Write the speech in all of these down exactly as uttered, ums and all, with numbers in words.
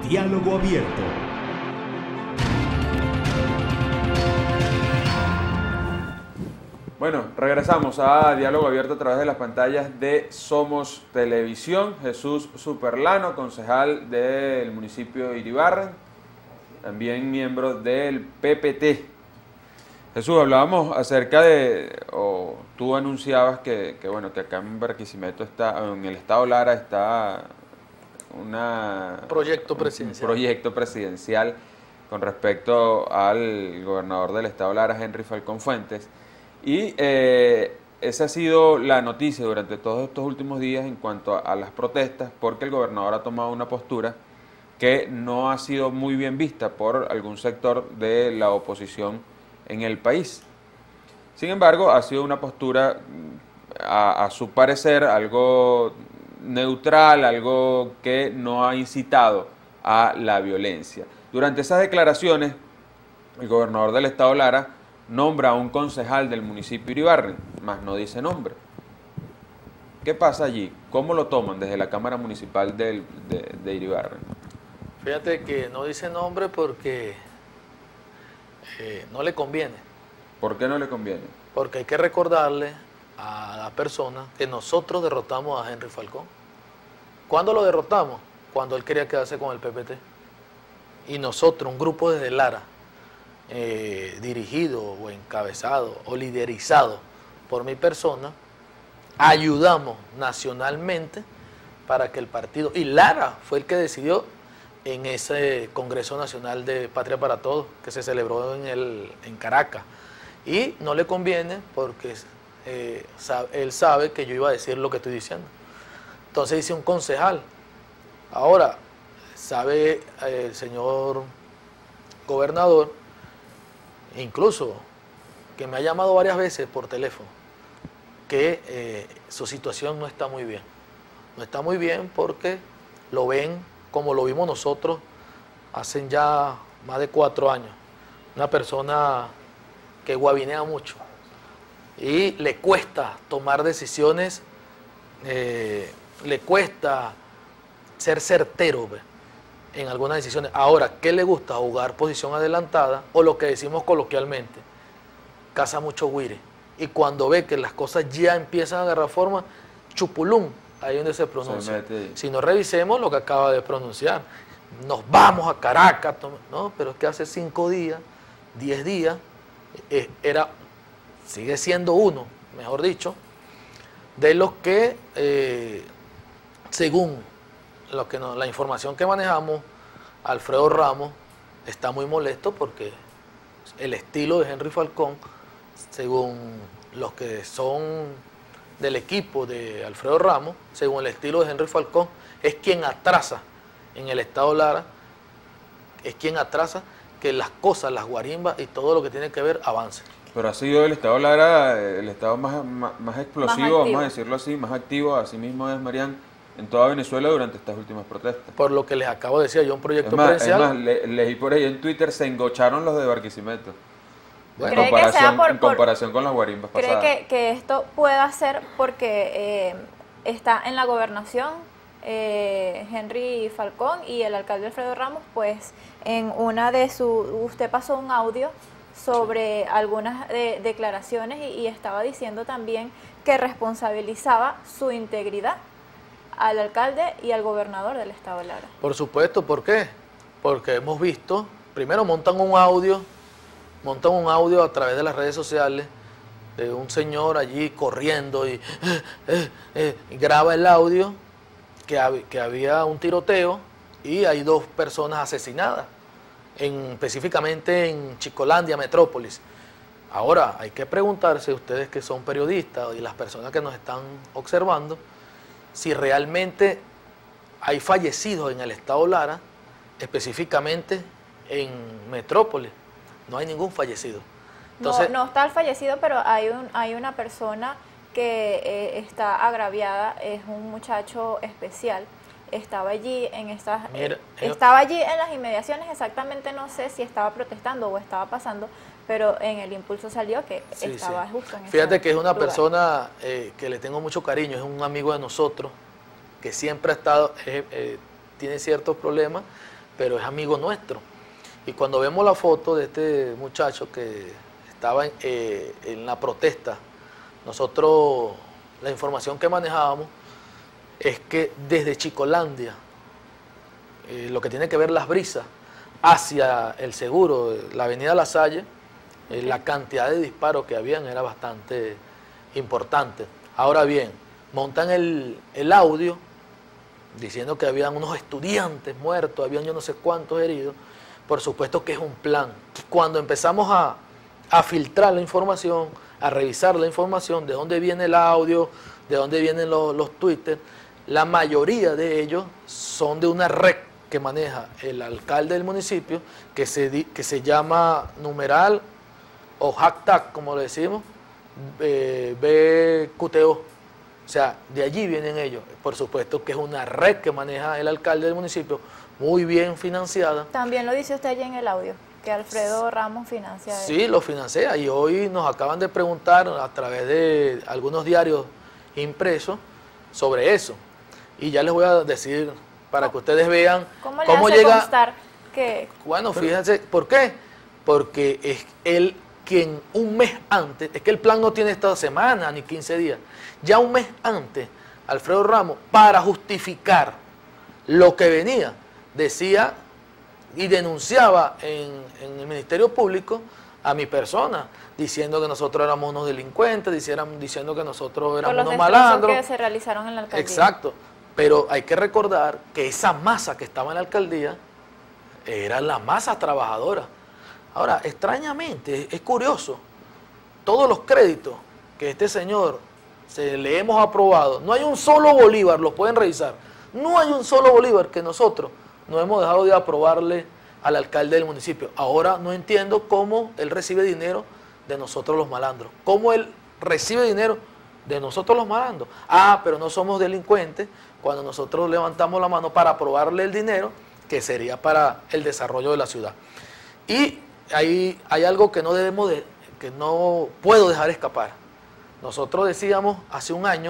Diálogo Abierto. Bueno, regresamos a Diálogo Abierto a través de las pantallas de Somos Televisión. Jesús Superlano, concejal del municipio de Iribarren, también miembro del P P T. Jesús, hablábamos acerca de, o tú anunciabas que, que bueno, que acá en Barquisimeto está, en el estado Lara está una, proyecto presidencial. un proyecto presidencial con respecto al gobernador del estado Lara, Henry Falcón Fuentes. Y eh, esa ha sido la noticia durante todos estos últimos días en cuanto a, a las protestas, porque el gobernador ha tomado una postura que no ha sido muy bien vista por algún sector de la oposición en el país. Sin embargo, ha sido una postura, a, a su parecer, algo neutral, algo que no ha incitado a la violencia. Durante esas declaraciones, el gobernador del estado Lara nombra a un concejal del municipio de Iribarren, más no dice nombre. ¿Qué pasa allí? ¿Cómo lo toman desde la Cámara Municipal de, de, de Iribarren? Fíjate que no dice nombre porque eh, no le conviene. ¿Por qué no le conviene? Porque hay que recordarle a la persona que nosotros derrotamos a Henry Falcón. ¿Cuándo lo derrotamos? Cuando él quería quedarse con el P P T. Y nosotros, un grupo desde Lara, Eh, dirigido o encabezado o liderizado por mi persona, ayudamos nacionalmente para que el partido, y Lara fue el que decidió en ese Congreso Nacional de Patria para Todos que se celebró en, el, en Caracas, y no le conviene porque eh, sabe, él sabe que yo iba a decir lo que estoy diciendo. Entonces dice un concejal. Ahora, sabe eh, el señor gobernador, incluso que me ha llamado varias veces por teléfono, que eh, su situación no está muy bien. No está muy bien porque lo ven como lo vimos nosotros hace ya más de cuatro años. Una persona que guabinea mucho y le cuesta tomar decisiones, eh, le cuesta ser certero, ¿ve?, en algunas decisiones. Ahora, ¿qué le gusta? Jugar posición adelantada, o lo que decimos coloquialmente, caza mucho guire. Y cuando ve que las cosas ya empiezan a agarrar forma, chupulum, ahí es donde se pronuncia. Se si no, revisemos lo que acaba de pronunciar. Nos vamos a Caracas, no, pero es que hace cinco días, diez días, eh, era, sigue siendo uno, mejor dicho, de los que, eh, según Lo que no, la información que manejamos, Alfredo Ramos está muy molesto porque el estilo de Henry Falcón, según los que son del equipo de Alfredo Ramos, según el estilo de Henry Falcón, es quien atrasa en el estado Lara, es quien atrasa que las cosas, las guarimbas y todo lo que tiene que ver avance. Pero ha sido el estado Lara el estado más, más, más explosivo, más vamos a decirlo así, más activo, así mismo es Marián, en toda Venezuela durante estas últimas protestas. Por lo que les acabo de decir, yo un proyecto es más, presidencial. Es más, le, leí por ahí en Twitter, se engocharon los de Barquisimeto. En ¿Cree comparación, que sea por, en comparación con las guarimbas ¿cree pasadas. ¿Cree que, que esto pueda ser porque eh, está en la gobernación eh, Henry Falcón y el alcalde Alfredo Ramos? Pues en una de sus, usted pasó un audio sobre sí. algunas de, declaraciones y, y estaba diciendo también que responsabilizaba su integridad al alcalde y al gobernador del estado de Lara. Por supuesto, ¿por qué? Porque hemos visto, primero montan un audio, montan un audio a través de las redes sociales de un señor allí corriendo y, eh, eh, eh, y graba el audio que, hab, que había un tiroteo y hay dos personas asesinadas, en, específicamente en Chicolandia, Metrópolis. Ahora, hay que preguntarse, ustedes que son periodistas y las personas que nos están observando, si realmente hay fallecidos en el estado Lara, específicamente en Metrópolis. No hay ningún fallecido. Entonces, no, no está el fallecido, pero hay, un, hay una persona que eh, está agraviada, es un muchacho especial. Estaba allí en estas, mira, eh, estaba allí en las inmediaciones, exactamente no sé si estaba protestando o estaba pasando, pero en el impulso salió que sí, estaba sí. justo en ese Fíjate que es una lugar. persona eh, que le tengo mucho cariño, es un amigo de nosotros, que siempre ha estado, eh, eh, tiene ciertos problemas, pero es amigo nuestro. Y cuando vemos la foto de este muchacho que estaba en, eh, en la protesta, nosotros, la información que manejábamos es que desde Chicolandia, eh, lo que tiene que ver Las Brisas, hacia el Seguro, la avenida La Salle, eh, la cantidad de disparos que habían era bastante importante. Ahora bien, montan el, el audio diciendo que habían unos estudiantes muertos, habían yo no sé cuántos heridos. Por supuesto que es un plan. Cuando empezamos a, a filtrar la información, a revisar la información, de dónde viene el audio, de dónde vienen los, los Twitter, la mayoría de ellos son de una red que maneja el alcalde del municipio, que se, que se llama numeral o hashtag, como le decimos, eh, B Q T O. O sea, de allí vienen ellos. Por supuesto que es una red que maneja el alcalde del municipio, muy bien financiada. También lo dice usted allí en el audio, que Alfredo Ramos financia. Sí, lo financia, y hoy nos acaban de preguntar a través de algunos diarios impresos sobre eso. Y ya les voy a decir para que ustedes vean cómo, le cómo hace llega. Constar que... Bueno, fíjense, ¿por qué? Porque es él quien un mes antes, es que el plan no tiene esta semana ni quince días, ya un mes antes, Alfredo Ramos, para justificar lo que venía, decía y denunciaba en, en el Ministerio Público a mi persona, diciendo que nosotros éramos unos delincuentes, diciendo, diciendo que nosotros éramos unos malandros. Que se realizaron en la alcaldía. Exacto, pero hay que recordar que esa masa que estaba en la alcaldía era la masa trabajadora. Ahora, extrañamente, es curioso, todos los créditos que este señor se le hemos aprobado, no hay un solo bolívar, los pueden revisar, no hay un solo bolívar que nosotros no hemos dejado de aprobarle al alcalde del municipio. Ahora no entiendo cómo él recibe dinero de nosotros los malandros. ¿Cómo él recibe dinero de nosotros los malandros? Ah, pero no somos delincuentes cuando nosotros levantamos la mano para aprobarle el dinero que sería para el desarrollo de la ciudad. Y hay, hay algo que no debemos de, que no puedo dejar escapar. Nosotros decíamos hace un año,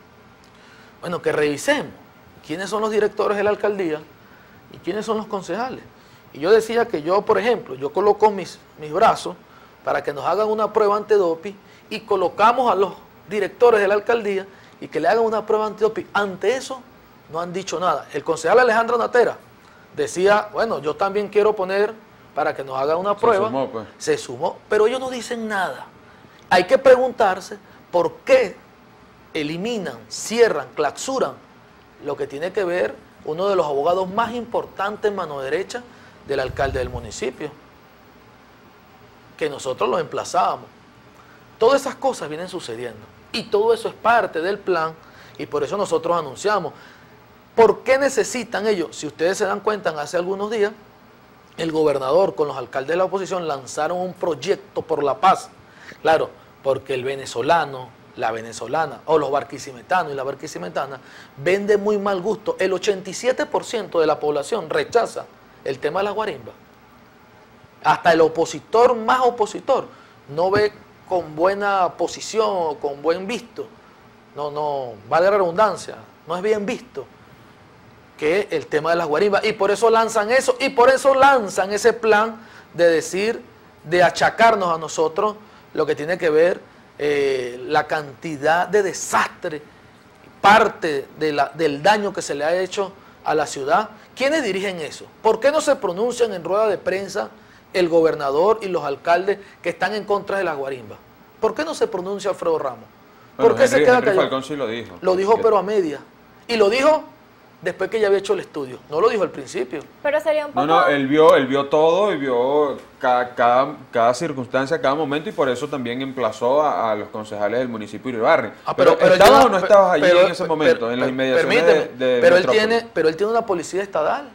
bueno, que revisemos quiénes son los directores de la alcaldía y quiénes son los concejales. Y yo decía que yo, por ejemplo, yo coloco mis, mis brazos para que nos hagan una prueba antidoping y colocamos a los directores de la alcaldía y que le hagan una prueba antidoping. Ante eso no han dicho nada. El concejal Alejandro Natera decía, bueno, yo también quiero poner para que nos hagan una prueba. Se sumó, pues. Se sumó, pero ellos no dicen nada. Hay que preguntarse por qué eliminan, cierran, clausuran lo que tiene que ver uno de los abogados más importantes en mano derecha del alcalde del municipio, que nosotros lo emplazábamos. Todas esas cosas vienen sucediendo y todo eso es parte del plan y por eso nosotros anunciamos. ¿Por qué necesitan ellos? Si ustedes se dan cuenta, hace algunos días, el gobernador con los alcaldes de la oposición lanzaron un proyecto por la paz. Claro, porque el venezolano, la venezolana o los barquisimetanos y la barquisimetana ven de muy mal gusto. El ochenta y siete por ciento de la población rechaza el tema de las guarimbas. Hasta el opositor más opositor no ve con buena posición o con buen visto, no, no, vale la redundancia, no es bien visto que el tema de las guarimbas, y por eso lanzan eso, y por eso lanzan ese plan de decir, de achacarnos a nosotros lo que tiene que ver eh, la cantidad de desastre, parte de la, del daño que se le ha hecho a la ciudad. ¿Quiénes dirigen eso? ¿Por qué no se pronuncian en rueda de prensa el gobernador y los alcaldes que están en contra de las guarimbas? ¿Por qué no se pronuncia Alfredo Ramos? ¿Por bueno, qué Henry, se queda Henry callado? Falcón sí lo dijo. Lo dijo pero a media. Y lo dijo después que ya había hecho el estudio. No lo dijo al principio. Pero sería un poco... No, no, él vio, él vio todo y vio cada, cada, cada circunstancia, cada momento y por eso también emplazó a, a los concejales del municipio de Iribarren. Ah, pero, pero, pero ¿estabas yo, o no estabas allí pero, en ese pero, momento, pero, en las inmediaciones permíteme, de, de pero él Metrópoli? tiene, pero él tiene una policía estatal.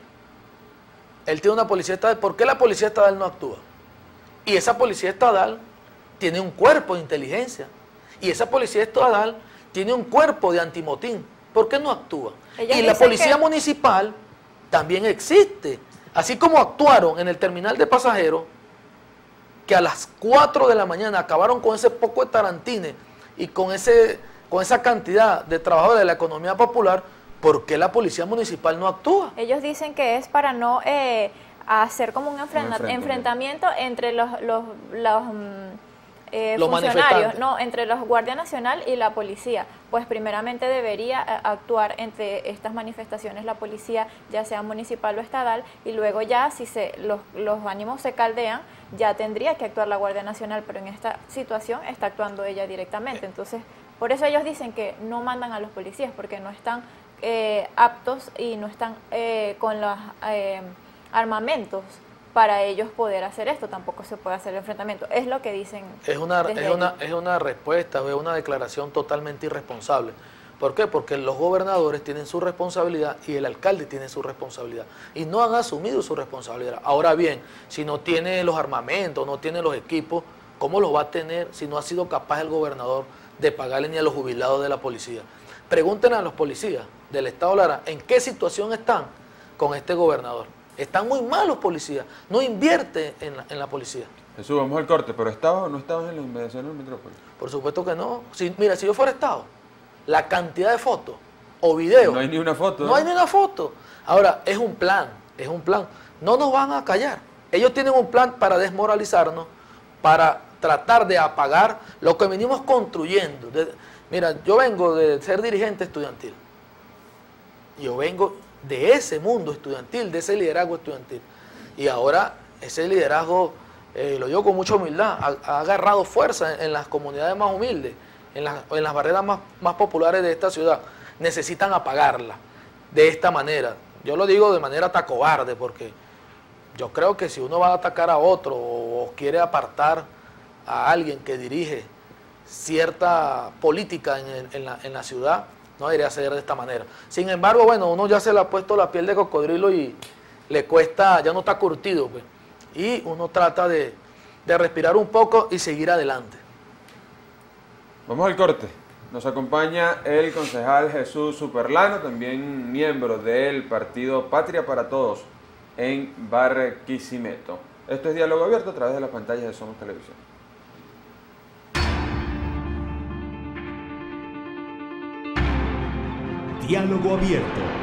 Él tiene una policía estatal. ¿Por qué la policía estatal no actúa? Y esa policía estatal tiene un cuerpo de inteligencia. Y esa policía estatal tiene un cuerpo de antimotín. ¿Por qué no actúa? Ellos y la dicen policía que... municipal también existe. Así como actuaron en el terminal de pasajeros, que a las cuatro de la mañana acabaron con ese poco de tarantines y con, ese, con esa cantidad de trabajadores de la economía popular, ¿por qué la policía municipal no actúa? Ellos dicen que es para no eh, hacer como un, enfrenta- Un enfrentamiento entre los, los, los, mm, eh, Los funcionarios, manifestantes. no, entre los Guardia Nacional y la policía. Pues primeramente debería eh, actuar entre estas manifestaciones la policía, ya sea municipal o estatal, y luego ya si se los, los ánimos se caldean, ya tendría que actuar la Guardia Nacional, pero en esta situación está actuando ella directamente. Entonces, por eso ellos dicen que no mandan a los policías, porque no están eh, aptos y no están eh, con los eh, armamentos para ellos poder hacer esto. Tampoco se puede hacer el enfrentamiento. Es lo que dicen. Es una, desde es una, allí. es una respuesta, es una declaración totalmente irresponsable. ¿Por qué? Porque los gobernadores tienen su responsabilidad y el alcalde tiene su responsabilidad. Y no han asumido su responsabilidad. Ahora bien, si no tiene los armamentos, no tiene los equipos, ¿cómo los va a tener si no ha sido capaz el gobernador de pagarle ni a los jubilados de la policía? Pregúntenle a los policías del estado Lara en qué situación están con este gobernador. Están muy mal los policías, no invierte en la, en la policía. Jesús, vamos al corte, pero ¿estabas o no estabas en la inmediación del Metrópolis? Por supuesto que no. Si, mira, si yo fuera estado, la cantidad de fotos o videos. No hay ni una foto. No hay ni una foto. Ahora, es un plan, es un plan. No nos van a callar. Ellos tienen un plan para desmoralizarnos, para tratar de apagar lo que venimos construyendo. De, mira, yo vengo de ser dirigente estudiantil. Yo vengo de ese mundo estudiantil, de ese liderazgo estudiantil. Y ahora ese liderazgo, eh, lo digo con mucha humildad, ha, ha agarrado fuerza en, en las comunidades más humildes, en, la, en las barreras más, más populares de esta ciudad. Necesitan apagarla de esta manera. Yo lo digo de manera hasta cobarde, porque yo creo que si uno va a atacar a otro o, o quiere apartar a alguien que dirige cierta política en, el, en, la, en la ciudad, no debería ser de esta manera. Sin embargo, bueno, uno ya se le ha puesto la piel de cocodrilo y le cuesta, ya no está curtido, pues. Y uno trata de, de respirar un poco y seguir adelante. Vamos al corte. Nos acompaña el concejal Jesús Superlano, también miembro del partido Patria para Todos en Barquisimeto. Esto es Diálogo Abierto a través de las pantallas de Somos Televisión. Diálogo Abierto.